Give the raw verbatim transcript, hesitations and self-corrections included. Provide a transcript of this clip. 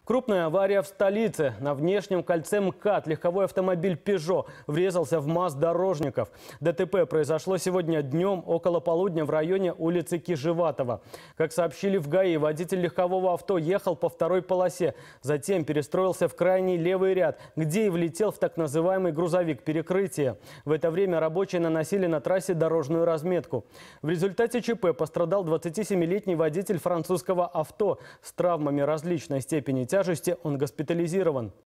Крупная авария в столице. На внешнем кольце МКАД легковой автомобиль «Пежо» врезался в масс дорожников. ДТП произошло сегодня днем около полудня в районе улицы Кижеватова. Как сообщили в ГАИ, водитель легкового авто ехал по второй полосе. Затем перестроился в крайний левый ряд, где и влетел в так называемый грузовик перекрытия. В это время рабочие наносили на трассе дорожную разметку. В результате ЧП пострадал двадцатисемилетний водитель французского авто. С травмами различной степени тяжести он госпитализирован.